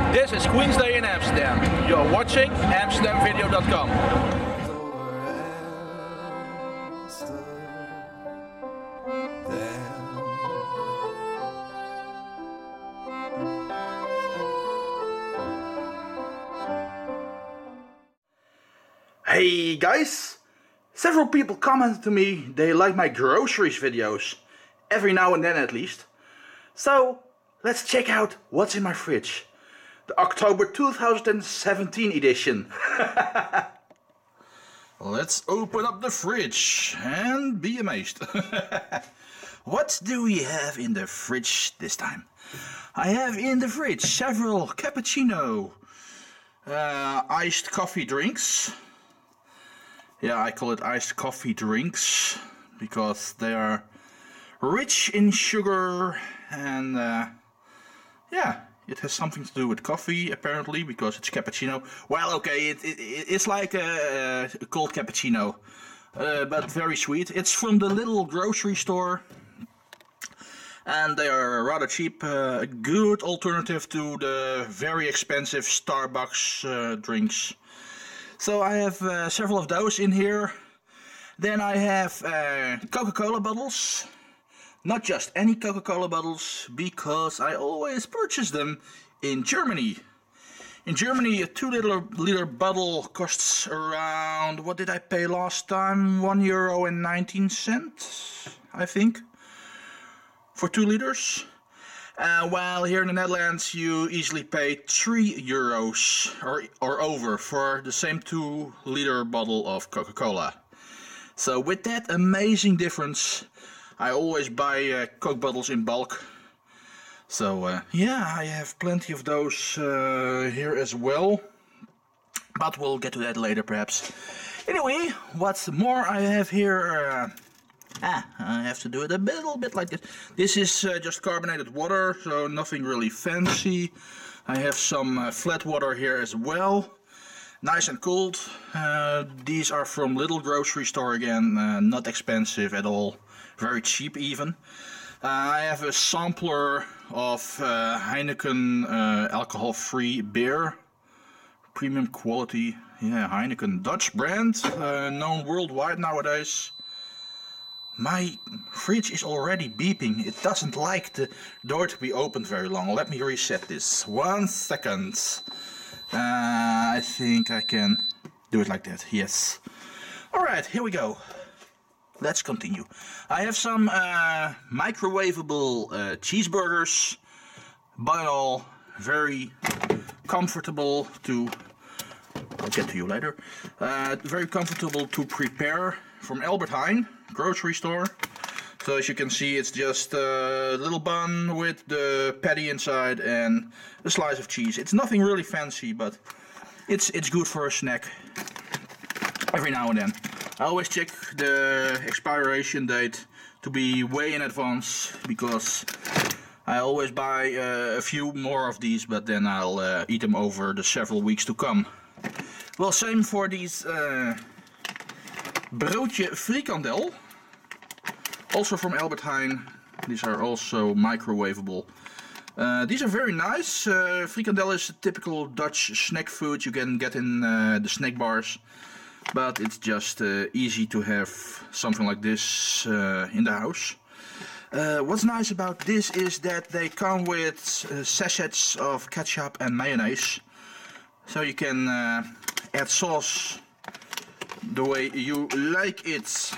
This is Queen's Day in Amsterdam. You're watching AmsterdamVideo.com. Hey guys! Several people commented to me they like my groceries videos, every now and then at least. So let's check out what's in my fridge. The October 2017 edition. Let's open up the fridge and be amazed. What do we have in the fridge this time? I have in the fridge several cappuccino, iced coffee drinks. Yeah, I call it iced coffee drinks because they are rich in sugar and yeah, it has something to do with coffee apparently because it's cappuccino. Well, okay, it's like a cold cappuccino, but very sweet. It's from the little grocery store and they are rather cheap, a good alternative to the very expensive Starbucks drinks. So I have several of those in here. Then I have Coca-Cola bottles. Not just any Coca-Cola bottles, because I always purchase them in Germany. In Germany, a 2 liter bottle costs around, what did I pay last time? €1.19, I think, for 2 liters. While here in the Netherlands you easily pay €3 or over for the same 2 liter bottle of Coca-Cola. So with that amazing difference, I always buy Coke bottles in bulk. So yeah, I have plenty of those here as well. But we'll get to that later perhaps. Anyway, what's more I have here... I have to do it a little bit like this. This is just carbonated water, so nothing really fancy. I have some flat water here as well. Nice and cold. These are from little grocery store again, not expensive at all. Very cheap even. I have a sampler of Heineken alcohol-free beer. Premium quality. Yeah, Heineken, Dutch brand, known worldwide nowadays. My fridge is already beeping. It doesn't like the door to be opened very long. Let me reset this. 1 second. I think I can do it like that. Yes. Alright, here we go. Let's continue. I have some microwavable cheeseburgers. By all, very comfortable to... I'll get to you later. Very comfortable to prepare from Albert Heijn grocery store. So as you can see, it's just a little bun with the patty inside and a slice of cheese. It's nothing really fancy, but it's good for a snack every now and then. I always check the expiration date to be way in advance because I always buy a few more of these, but then I'll eat them over the several weeks to come. Well, same for these broodje frikandel. Also from Albert Heijn. These are also microwavable. These are very nice. Frikandel is a typical Dutch snack food you can get in the snack bars. But it's just easy to have something like this in the house. What's nice about this is that they come with sachets of ketchup and mayonnaise. So you can add sauce the way you like it.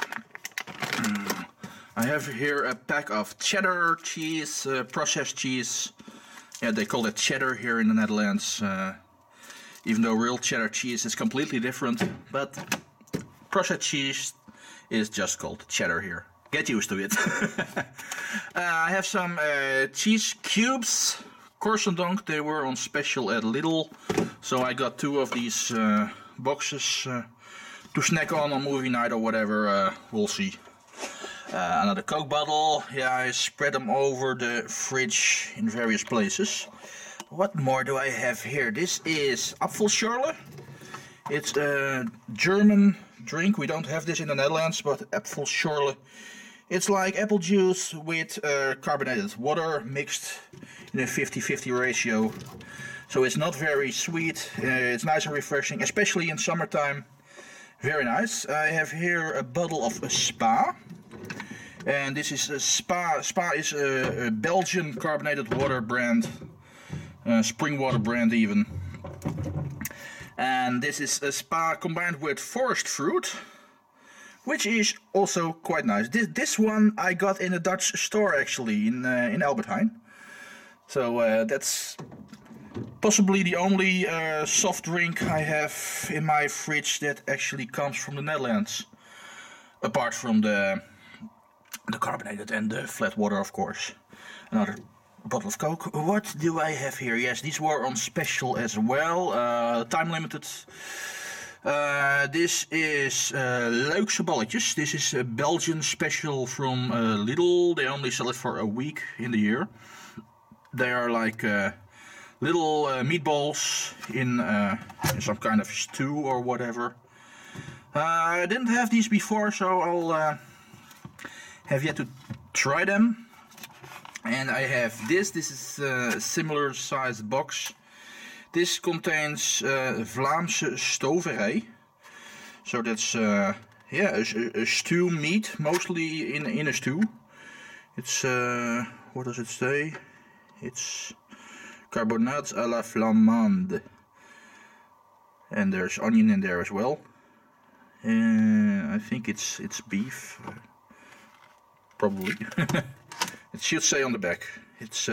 I have here a pack of cheddar cheese, processed cheese. Yeah, they call it cheddar here in the Netherlands. Even though real cheddar cheese is completely different. But processed cheese is just called cheddar here. Get used to it. I have some cheese cubes. Korsendank, they were on special at Lidl. So I got 2 of these boxes to snack on movie night or whatever. We'll see. Another Coke bottle. Yeah, I spread them over the fridge in various places. What more do I have here? This is Apfelschorle. It's a German drink. We don't have this in the Netherlands, but Apfelschorle. It's like apple juice with carbonated water mixed in a 50-50 ratio. So it's not very sweet. It's nice and refreshing, especially in summertime. Very nice. I have here a bottle of Spa. And this is a Spa. Spa is a Belgian carbonated water brand. Spring water brand even. And this is a Spa combined with forest fruit, which is also quite nice. This one I got in a Dutch store actually in Albert Heijn. So that's possibly the only soft drink I have in my fridge that actually comes from the Netherlands. Apart from the carbonated and the flat water, of course. Another bottle of Coke. What do I have here? Yes, these were on special as well. Time limited. This is Leukse balletjes. This is a Belgian special from Lidl. They only sell it for a week in the year. They are like little meatballs in some kind of stew or whatever. I didn't have these before, so I'll have yet to try them. And I have this. This is a similar sized box. This contains Vlaamse stoverij. So that's a stew meat, mostly in a stew. It's what does it say? It's carbonades à la flamande. And there's onion in there as well. I think it's beef. Probably. It should say on the back. It's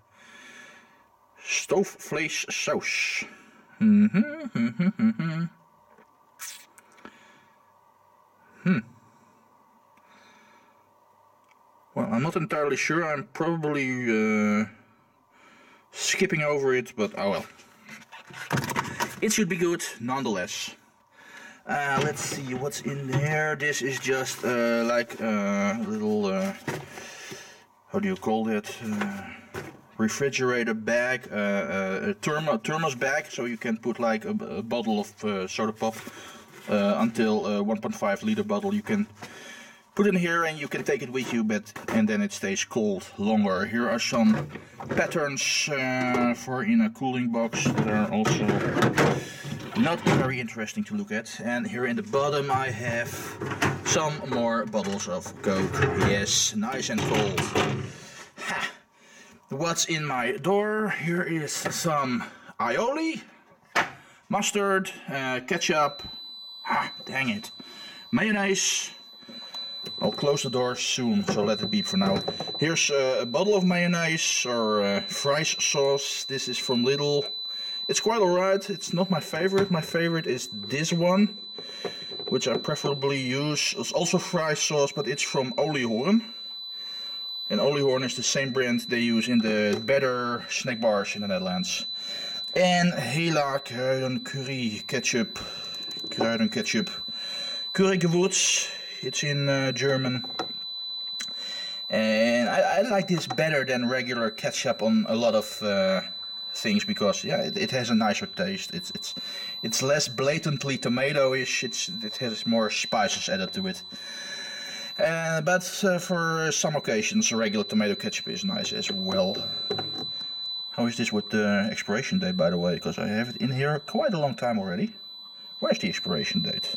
stoofvleessaus. Well, I'm not entirely sure. I'm probably skipping over it, but oh well. It should be good nonetheless. Let's see what's in there. This is just like a little, how do you call that? Refrigerator bag, a thermos bag, so you can put like a bottle of soda pop until 1.5 liter bottle. You can put in here and you can take it with you, and then it stays cold longer. Here are some patterns for in a cooling box that are also not very interesting to look at. And here in the bottom I have some more bottles of Coke. Yes, nice and cold. Ha. What's in my door? Here is some aioli, mustard, ketchup, dang it, mayonnaise. I'll close the door soon, so let it be for now. Here's a bottle of mayonnaise or fries sauce. This is from Lidl. It's quite alright. It's not my favorite. My favorite is this one, which I preferably use. It's also fries sauce, but it's from Oliehoorn. And Oliehoorn is the same brand they use in the better snack bars in the Netherlands. And Hela Kruidenkeurig ketchup. Kruidenketchup. Currygewurz. It's in German. And I like this better than regular ketchup on a lot of things, because yeah, it has a nicer taste. It's less blatantly tomato-ish. It has more spices added to it. But for some occasions, regular tomato ketchup is nice as well. How is this with the expiration date, by the way? Because I have it in here quite a long time already. Where's the expiration date?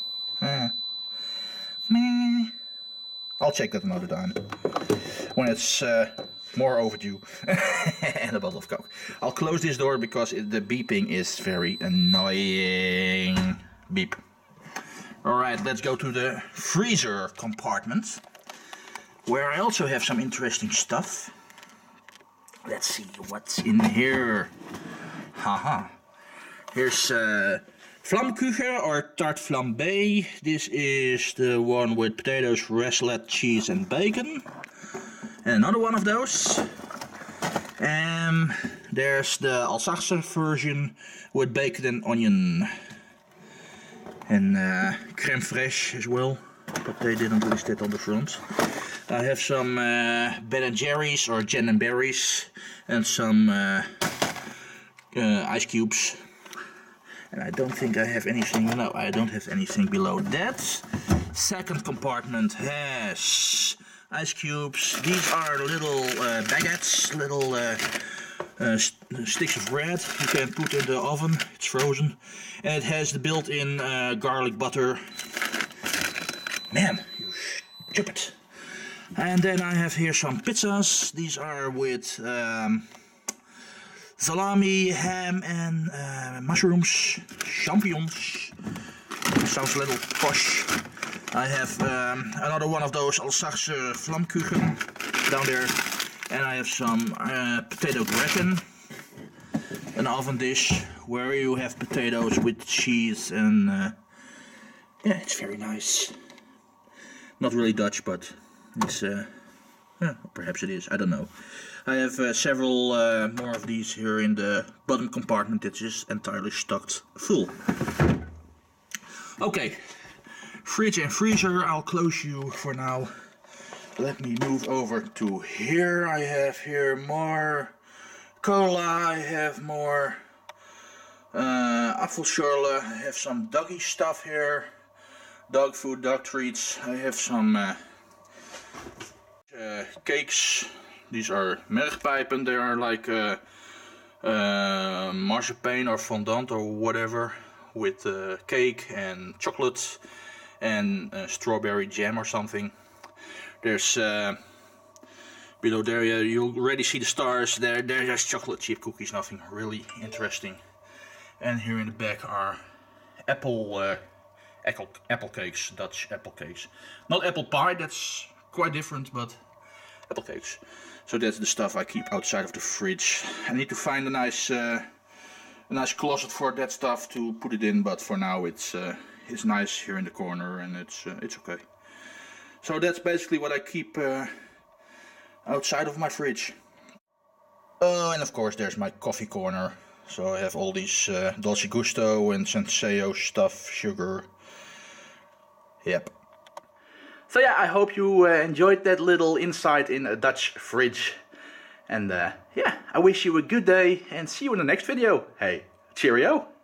I'll check that another time when it's more overdue. And a bottle of Coke. I'll close this door because the beeping is very annoying. Beep. Alright, let's go to the freezer compartment, where I also have some interesting stuff. Let's see what's in here. Haha. Here's Vlamkuchen or tart flambé. This is the one with potatoes, raclette, cheese and bacon. And another one of those. There's the Alsace version with bacon and onion. And crème fraîche as well, but they didn't list it on the front. I have some Ben & Jerry's or Jen and Berries and some ice cubes. And I don't think I have anything, no, I don't have anything below that. Second compartment has ice cubes. These are little baguettes, little sticks of bread you can put in the oven. It's frozen, and it has the built-in garlic butter. Man, you stupid. And then I have here some pizzas. These are with salami, ham, and mushrooms, champignons. Sounds a little posh. I have another one of those Alsace vlamkuchen down there, and I have some potato gratin, an oven dish where you have potatoes with cheese, and yeah, it's very nice. Not really Dutch, but it's perhaps it is. I don't know. I have several more of these here in the bottom compartment. It's just entirely stocked full. Okay, fridge and freezer, I'll close you for now. Let me move over to here. I have here more cola, I have more apfelschorle, I have some doggy stuff here. Dog food, dog treats. I have some cakes. These are mergpijpen. They are like marzipan or fondant or whatever, with cake and chocolate and strawberry jam or something. There's below there you already see the stars. There's just chocolate chip cookies, nothing really interesting. And here in the back are apple cakes, Dutch apple cakes. Not apple pie, that's quite different, but apple cakes. So that's the stuff I keep outside of the fridge. I need to find a nice closet for that stuff to put it in, but for now it's nice here in the corner, and it's okay. So that's basically what I keep outside of my fridge. Oh, and of course there's my coffee corner. So I have all these Dolce Gusto and Senseo stuff, sugar. Yep. So yeah, I hope you enjoyed that little insight in a Dutch fridge. And yeah, I wish you a good day and see you in the next video. Hey, cheerio!